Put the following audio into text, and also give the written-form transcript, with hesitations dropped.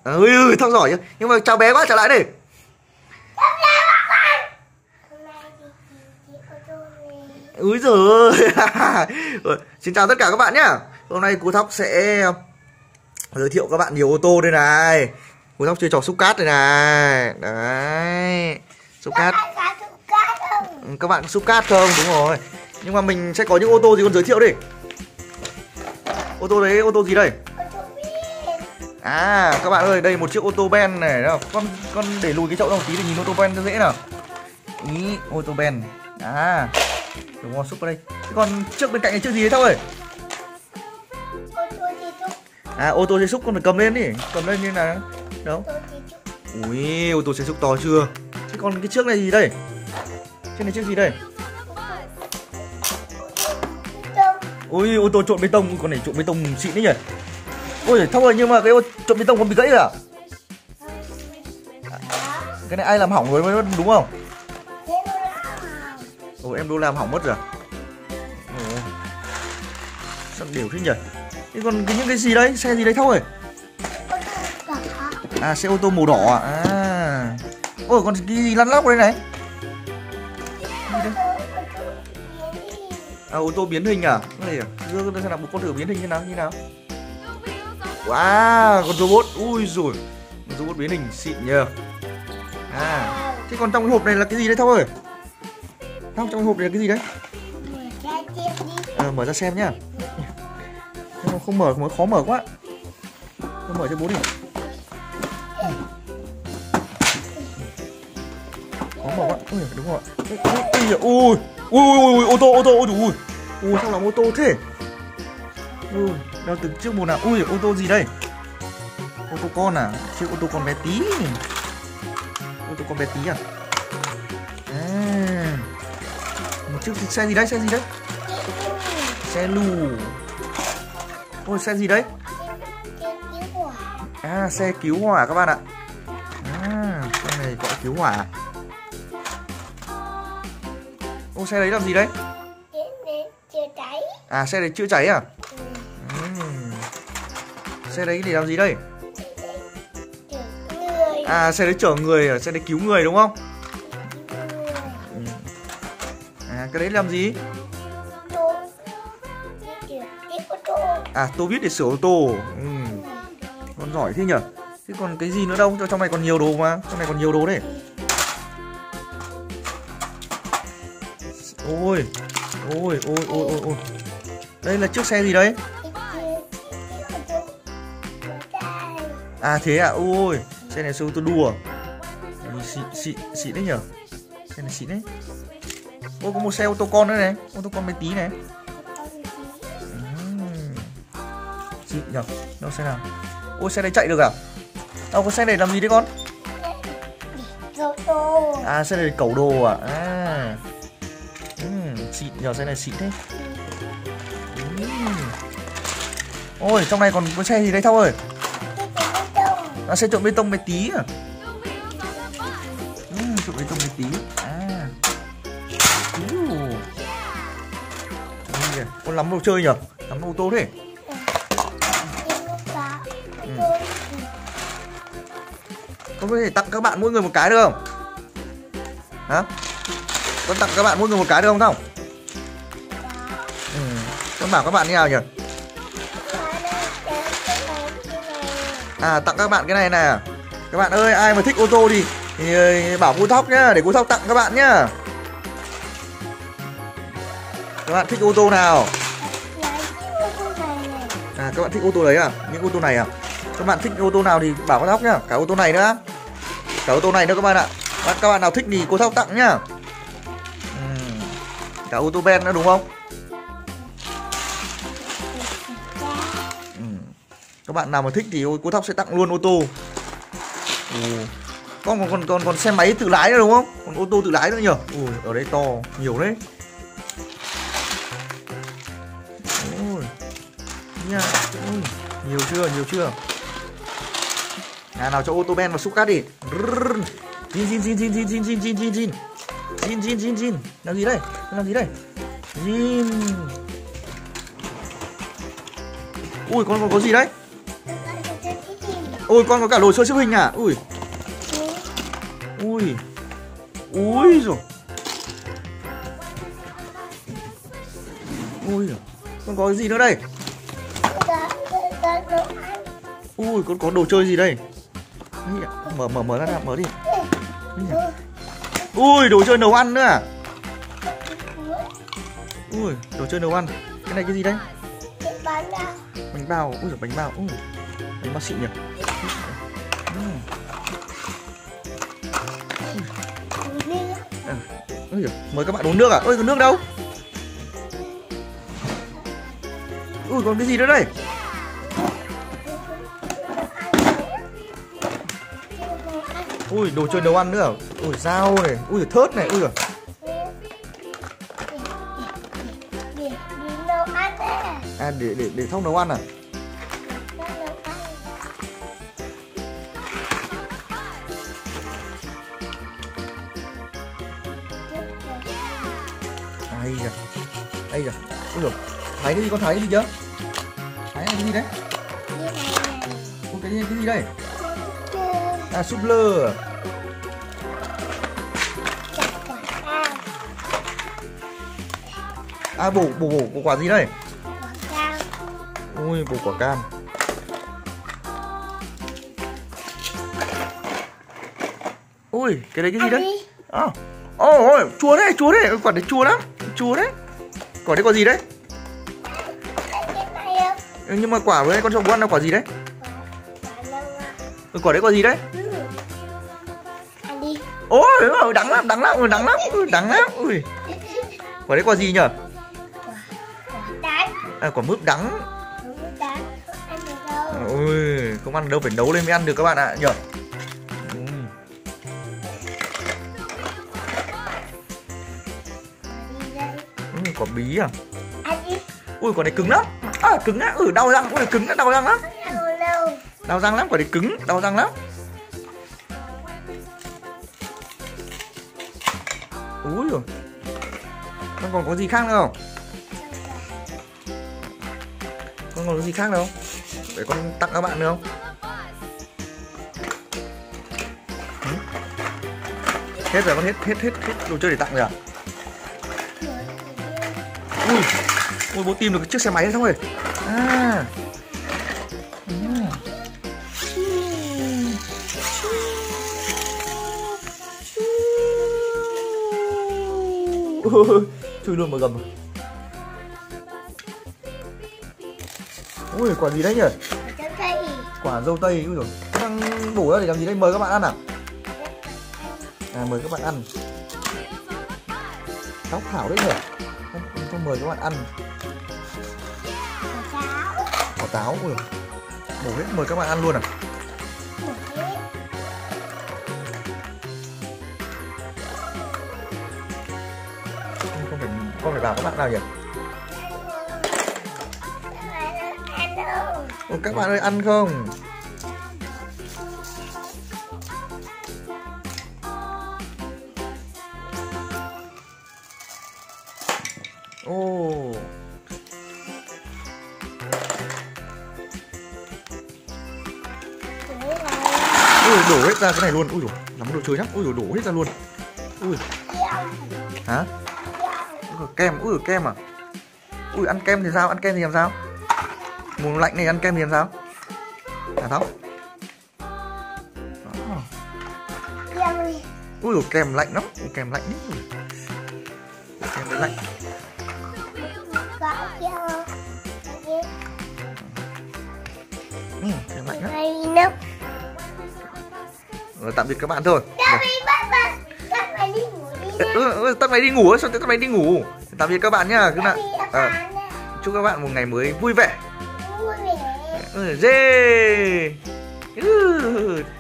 Ui, thao giỏi. Nhưng mà chào bé quá, trở lại đi. Úi giời. Xin chào tất cả các bạn nhá. Hôm nay cô Thóc sẽ giới thiệu các bạn nhiều ô tô đây này. Cô Thóc chơi trò xúc cát đây này. Đấy. Xúc cát. Các bạn xúc cát không? Đúng rồi. Nhưng mà mình sẽ có những ô tô gì con giới thiệu đi. Ô tô đấy, ô tô gì đây? À, các bạn ơi, đây một chiếc ô tô Ben này. Con để lùi cái chậu ra một tí để nhìn ô tô Ben cho dễ nào. Ý, ô tô Ben. À, đúng rồi, xúc vào đây. Thế còn trước bên cạnh này chiếc gì đấy Thóc ơi? À, ô tô xe xúc con phải cầm lên đi. Cầm lên như nào? Đâu? Ui, ô tô xe xúc to chưa? Thế còn cái trước này gì đây? Chiếc này chiếc gì đây? Ui, ô tô trộn bê tông, con này trộn bê tông xịn đấy nhỉ. Ôi, Thóc ơi, nhưng mà cái ô trộn bê tông con bị gãy rồi à? Cái này ai làm hỏng rồi đúng không? Ồ, em đô làm hỏng mất rồi à? Ồ, sao đều thế nhỉ? Thế còn những cái gì đấy? Xe gì đấy Thóc ơi? À, xe ô tô màu đỏ à? À. Ôi, còn cái gì lăn lóc đây này? À, ô tô biến hình à? Cái này à? Đưa xem nào, một con thử biến hình như nào? Wow, con robot. Ui rồi, con robot biến hình xịn nhờ. À, thế còn trong cái hộp này là cái gì đấy Thóc ơi? Thóc, trong cái hộp này là cái gì đấy? Mở ra xem nhá. Không mở, khó mở quá. Không mở cho bố đi. Khó mở quá. Ui, đúng rồi. Ui, ô tô. Ui, sao làm ô tô thế? Ui, đâu từ trước một nào. Ui, ô tô gì đây? Ô tô con à? Chiếc ô tô con bé tí. Ô tô con bé tí à? À, một chiếc xe gì đấy? Xe lù. Ôi, xe gì đấy? À, xe cứu hỏa các bạn ạ. À, xe này gọi cứu hỏa. Ô, xe đấy làm gì đấy? À, xe đấy chữa cháy à? Xe đấy để làm gì đây? À, xe đấy chở người à? Xe đấy cứu người đúng không? À, cái đấy làm gì? À, tô vít để sửa ô tô. Con giỏi thế nhở? Thế còn cái gì nữa đâu? Trong này còn nhiều đồ mà. Trong này còn nhiều đồ đấy. Ôi. Đây là chiếc xe gì đấy? À thế à? Ôi, xe này xe ô tô đua. Xịn đấy nhở? Xe này xịn đấy. Ôi, có một xe ô tô con nữa này. Ô tô con bé tí này. Xịn nhở? Đâu xe nào? Ôi, xe này chạy được à? Đâu, có xe này làm gì đấy con? À, xe này cẩu đồ à? À, xịn nhờ, xe này xịn thế. Ôi, trong này còn có xe gì đấy Thóc ơi? À, xe trộn bê tông bé tí à? Trộn bê tông bé tí. À, con lắm đồ chơi nhở? Lắm ô tô thế. Con có thể tặng các bạn mỗi người một cái được không? Hả? Con tặng các bạn mỗi người một cái được không Thóc? Con bảo các bạn như nào nhỉ? À, tặng các bạn cái này nè. Các bạn ơi, ai mà thích ô tô thì bảo cô Thóc nhá, để cô Thóc tặng các bạn nhá. Các bạn thích ô tô nào? À, các bạn thích ô tô đấy à? Những ô tô này à? Các bạn thích ô tô nào thì bảo cô Thóc nhá. Cả ô tô này nữa. Cả ô tô này nữa các bạn ạ. Các bạn nào thích thì cô Thóc tặng nhá. Cả ô tô Ben nữa đúng không? Các bạn nào mà thích thì cô Thóc sẽ tặng luôn ô tô. Còn xe máy tự lái nữa đúng không? Còn ô tô tự lái nữa nhỉ? Ui, ở đây to, nhiều đấy. Ôi, nha. Ui, nhiều chưa? Nào cho ô tô Ben vào xúc cát đi. Zin. Làm gì đây? Ui, con có gì đấy? Ôi con có cả đồ chơi xếp hình à? Ui. Ui. Ui rồi. Ui. Con có cái gì nữa đây? Ui, con có đồ chơi gì đây? Mở ra, mở đi. Ui, đồ chơi nấu ăn nữa à? Ui, đồ chơi nấu ăn. Cái này cái gì đây? Bánh bao. Ui giời, bánh bao. Bánh bao xịn nhỉ. Ui giời, mời các bạn uống nước à? Ôi, còn nước đâu? Ui, còn cái gì nữa đây? Ui, đồ chơi nấu ăn nữa à? Ui, dao này. Ui, thớt này. Ui giời. À, để thông nấu ăn à? Ây da. Ây da. Ui giời. Thái cái gì, con thái cái gì chưa? Thái cái gì đấy? Ôi, cái gì đây? À, súp lơ. À, bổ quả gì đây? Ui, bổ quả cam. Ui, cái đấy cái gì đấy? À, ôi, chua đấy, quả đấy chua lắm, đấy. Quả đấy quả gì đấy? Nhưng mà quả với con chồng ăn là quả gì đấy? Quả đấy quả gì đấy? Ôi, đắng lắm. Ui. Quả đấy quả gì nhở? À, quả mướp đắng. Ui, không ăn đâu, phải nấu lên mới ăn được các bạn ạ nhở. Quả bí à? Ui, quả này cứng lắm. À, cứng á, đau răng. Ui, cứng á, đau răng lắm. Đau răng lắm, quả này cứng, đau răng lắm. Ui rồi. Con còn có gì khác nữa không? Con còn có gì khác đâu? Để con tặng các bạn nữa không? Hết rồi, con hết đồ chơi để tặng rồi à? Ui, bố tìm được cái chiếc xe máy xong rồi. À. Chui luôn vào gầm. Ui, quả gì đấy nhỉ? Quả dâu tây. Ui rồi, đang bổ ra để làm gì đây? Mời các bạn ăn à? À, mời các bạn ăn. Táo thảo đấy nhỉ? Không mời các bạn ăn. Quả táo. Ui, bổ hết mời các bạn ăn luôn à? Con phải bảo các bạn nào nhỉ? Ồ, các bạn ơi, ăn không? Ồ. Ui, đổ hết ra cái này luôn. Ui dồi, lắm đồ chơi lắm. Ui dồi, đổ hết ra luôn. Ui. Hả? Kem. Ui, kem à? Ui, ăn kem thì sao? Ăn kem thì làm sao? Mùa lạnh này ăn kem thì làm sao? Hả Tóc? Ui dồi, kem lạnh lắm. Kem lạnh đấy. Kem đấy lạnh. Kem lạnh lắm. Rồi, tạm biệt các bạn thôi. Tắt máy đi ngủ. Sao tắt máy đi ngủ? Tạm biệt các bạn nhá. Chúc các bạn một ngày mới vui vẻ. Dê.